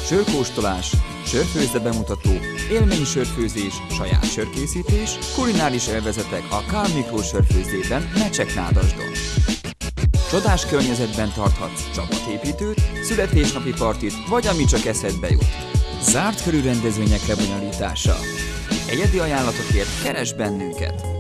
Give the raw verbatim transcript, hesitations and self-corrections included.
Sörkóstolás, sörfőzde bemutató, élménysörfőzés, saját sörkészítés, kulináris élvezetek a Karl Miklós sörfőzdében Mecsek-Nádasdon. Csodás környezetben tarthatsz csapatépítőt, születésnapi partit, vagy ami csak eszedbe jut. Zárt körű rendezvények lebonyolítása. Egyedi ajánlatokért keresd bennünket!